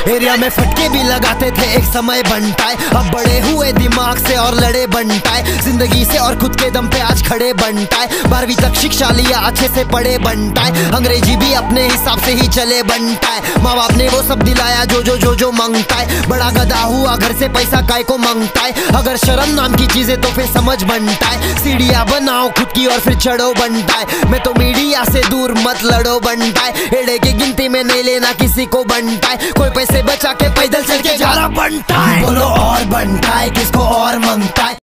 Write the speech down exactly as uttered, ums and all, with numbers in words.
Area में फटके भी लगाते थे एक समय बनटाए, अब बड़े हुए दिमाग से और लड़े बनटाए, जिंदगी से और खुद के दम पे आज खड़े बनटाए। बारहवीं तक शिक्षा लिया अच्छे से पढ़े बनटाए, अंग्रेजी भी अपने हिसाब से ही चले बनटाए। माँ बाप ने वो सब दिलाया जो जो जो जो मांगता है, बड़ा गधा हुआ घर से पैसा काय को मांगता है। अगर शर्म नाम की चीजें तो फिर समझ बनता है, सीढ़ियाँ बनाओ खुद की और फिर चढ़ो बनता है। मैं तो मीडिया से दूर मत लड़ो बनता है, एड़े की गिनती में नहीं लेना किसी को बनता है। कोई पैसे बचा के पैदल चल के जा रहा बनता है, बोलो और बनता है किसको और मांगता है।